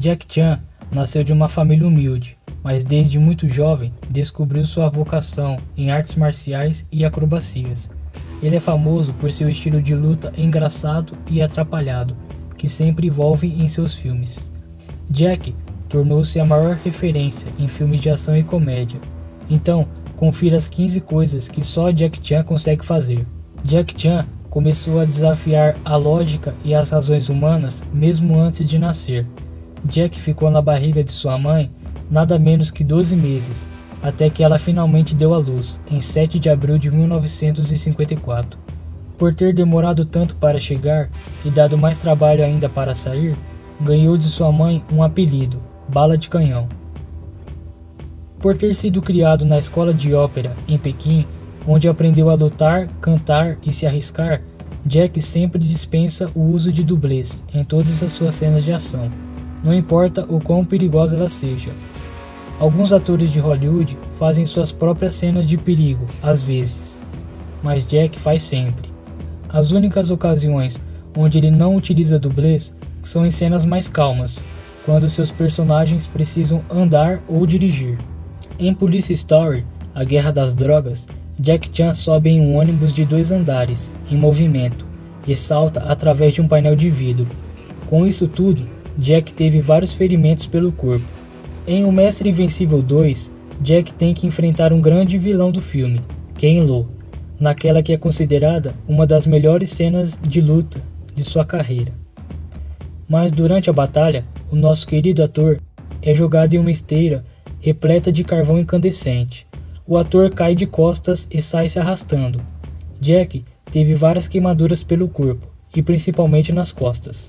Jack Chan nasceu de uma família humilde, mas desde muito jovem descobriu sua vocação em artes marciais e acrobacias. Ele é famoso por seu estilo de luta engraçado e atrapalhado, que sempre envolve em seus filmes. Jack tornou-se a maior referência em filmes de ação e comédia. Então, confira as 15 coisas que só Jack Chan consegue fazer. Jack Chan começou a desafiar a lógica e as razões humanas mesmo antes de nascer. Jack ficou na barriga de sua mãe nada menos que 12 meses, até que ela finalmente deu à luz, em 7 de abril de 1954. Por ter demorado tanto para chegar e dado mais trabalho ainda para sair, ganhou de sua mãe um apelido, Bala de Canhão. Por ter sido criado na escola de ópera em Pequim, onde aprendeu a lutar, cantar e se arriscar, Jack sempre dispensa o uso de dublês em todas as suas cenas de ação, não importa o quão perigosa ela seja. Alguns atores de Hollywood fazem suas próprias cenas de perigo, às vezes, mas Jack faz sempre. As únicas ocasiões onde ele não utiliza dublês são em cenas mais calmas, quando seus personagens precisam andar ou dirigir. Em Police Story, A Guerra das Drogas, Jack Chan sobe em um ônibus de 2 andares, em movimento, e salta através de um painel de vidro. Com isso tudo, Jack teve vários ferimentos pelo corpo. Em O Mestre Invencível 2, Jack tem que enfrentar um grande vilão do filme, Ken Lo, naquela que é considerada uma das melhores cenas de luta de sua carreira. Mas durante a batalha, o nosso querido ator é jogado em uma esteira repleta de carvão incandescente. O ator cai de costas e sai se arrastando. Jack teve várias queimaduras pelo corpo, e principalmente nas costas.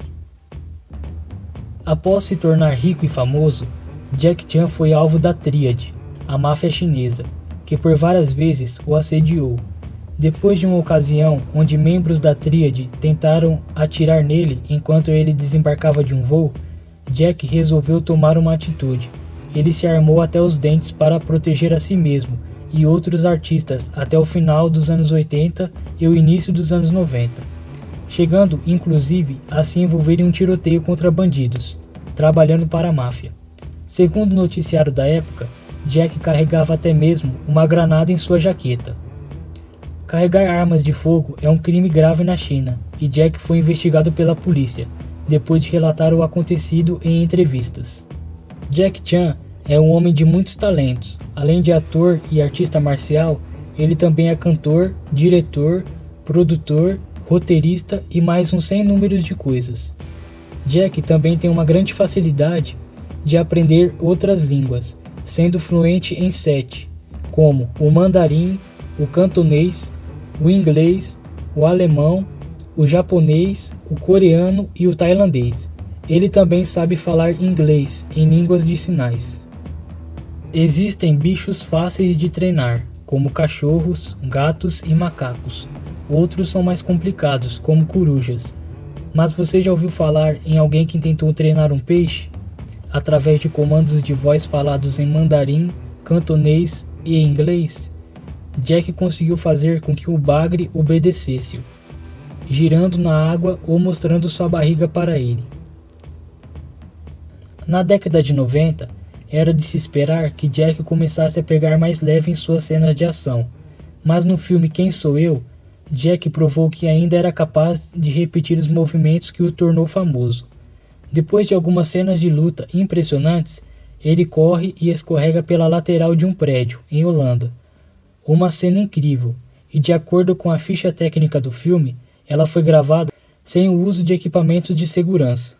Após se tornar rico e famoso, Jack Chan foi alvo da Tríade, a máfia chinesa, que por várias vezes o assediou. Depois de uma ocasião onde membros da Tríade tentaram atirar nele enquanto ele desembarcava de um voo, Jack resolveu tomar uma atitude. Ele se armou até os dentes para proteger a si mesmo e outros artistas até o final dos anos 80 e o início dos anos 90. Chegando inclusive a se envolver em um tiroteio contra bandidos, trabalhando para a máfia. Segundo o noticiário da época, Jack carregava até mesmo uma granada em sua jaqueta. Carregar armas de fogo é um crime grave na China, e Jack foi investigado pela polícia, depois de relatar o acontecido em entrevistas. Jack Chan é um homem de muitos talentos. Além de ator e artista marcial, ele também é cantor, diretor, produtor, roteirista e mais um sem números de coisas. Jack também tem uma grande facilidade de aprender outras línguas, sendo fluente em 7, como o mandarim, o cantonês, o inglês, o alemão, o japonês, o coreano e o tailandês. Ele também sabe falar inglês em línguas de sinais. Existem bichos fáceis de treinar, como cachorros, gatos e macacos. Outros são mais complicados, como corujas. Mas você já ouviu falar em alguém que tentou treinar um peixe? Através de comandos de voz falados em mandarim, cantonês e inglês? Jack conseguiu fazer com que o bagre obedecesse-o, girando na água ou mostrando sua barriga para ele. Na década de 90, era de se esperar que Jack começasse a pegar mais leve em suas cenas de ação, mas no filme Quem Sou Eu?, Jack provou que ainda era capaz de repetir os movimentos que o tornou famoso. Depois de algumas cenas de luta impressionantes, ele corre e escorrega pela lateral de um prédio, em Holanda. Uma cena incrível, e de acordo com a ficha técnica do filme, ela foi gravada sem o uso de equipamentos de segurança.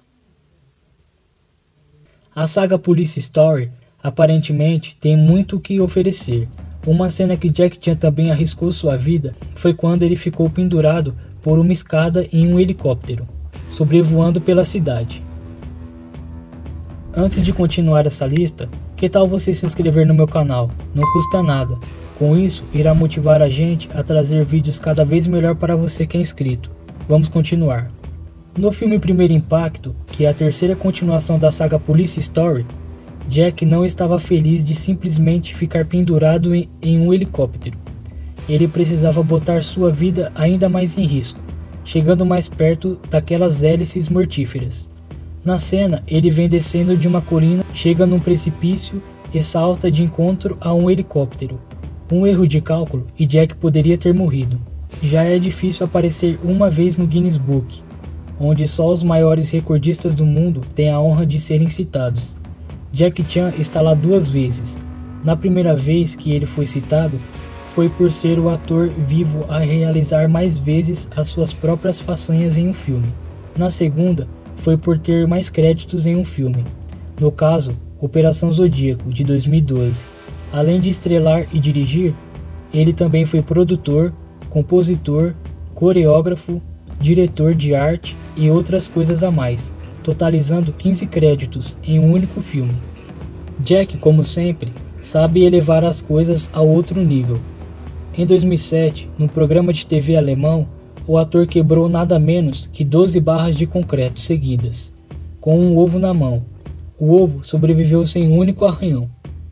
A saga Police Story aparentemente tem muito o que oferecer. Uma cena que Jack Chan também arriscou sua vida foi quando ele ficou pendurado por uma escada em um helicóptero, sobrevoando pela cidade. Antes de continuar essa lista, que tal você se inscrever no meu canal? Não custa nada. Com isso, irá motivar a gente a trazer vídeos cada vez melhor para você que é inscrito. Vamos continuar. No filme Primeiro Impacto, que é a terceira continuação da saga Police Story, Jack não estava feliz de simplesmente ficar pendurado em um helicóptero. Ele precisava botar sua vida ainda mais em risco, chegando mais perto daquelas hélices mortíferas. Na cena, ele vem descendo de uma colina, chega num precipício e salta de encontro a um helicóptero. Um erro de cálculo e Jack poderia ter morrido. Já é difícil aparecer uma vez no Guinness Book, onde só os maiores recordistas do mundo têm a honra de serem citados. Jack Chan está lá 2 vezes. Na primeira vez que ele foi citado, foi por ser o ator vivo a realizar mais vezes as suas próprias façanhas em um filme. Na segunda, foi por ter mais créditos em um filme. No caso, Operação Zodíaco, de 2012. Além de estrelar e dirigir, ele também foi produtor, compositor, coreógrafo, diretor de arte e outras coisas a mais, totalizando 15 créditos em um único filme. Jack, como sempre, sabe elevar as coisas a outro nível. Em 2007, no programa de TV alemão, o ator quebrou nada menos que 12 barras de concreto seguidas, com um ovo na mão. O ovo sobreviveu sem um único arranhão.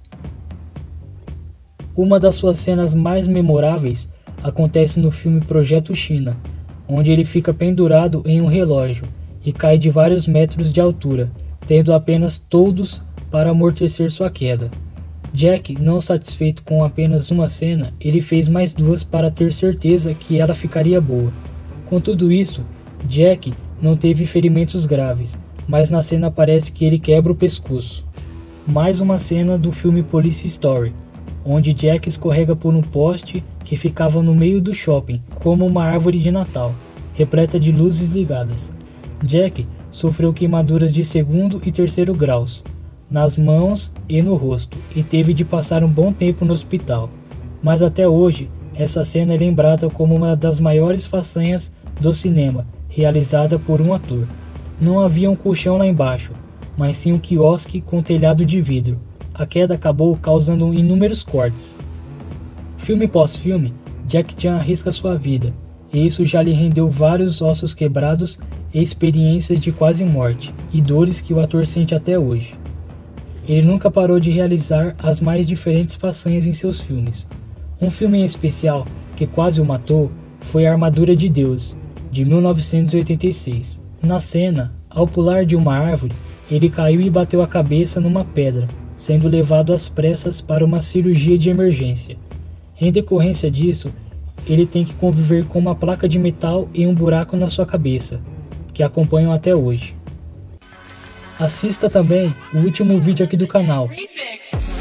Uma das suas cenas mais memoráveis acontece no filme Projeto China, onde ele fica pendurado em um relógio e cai de vários metros de altura, tendo apenas toldos para amortecer sua queda. Jack, não satisfeito com apenas uma cena, ele fez mais 2 para ter certeza que ela ficaria boa. Com tudo isso, Jack não teve ferimentos graves, mas na cena parece que ele quebra o pescoço. Mais uma cena do filme Police Story, onde Jack escorrega por um poste que ficava no meio do shopping, como uma árvore de Natal, repleta de luzes ligadas. Jack sofreu queimaduras de 2º e 3º graus, nas mãos e no rosto, e teve de passar um bom tempo no hospital. Mas até hoje, essa cena é lembrada como uma das maiores façanhas do cinema, realizada por um ator. Não havia um colchão lá embaixo, mas sim um quiosque com telhado de vidro. A queda acabou causando inúmeros cortes. Filme pós filme, Jack Chan arrisca sua vida, e isso já lhe rendeu vários ossos quebrados e experiências de quase morte, e dores que o ator sente até hoje. Ele nunca parou de realizar as mais diferentes façanhas em seus filmes. Um filme em especial que quase o matou foi A Armadura de Deus, de 1986. Na cena, ao pular de uma árvore, ele caiu e bateu a cabeça numa pedra, sendo levado às pressas para uma cirurgia de emergência. Em decorrência disso, ele tem que conviver com uma placa de metal e um buraco na sua cabeça, que acompanham até hoje. Assista também o último vídeo aqui do canal,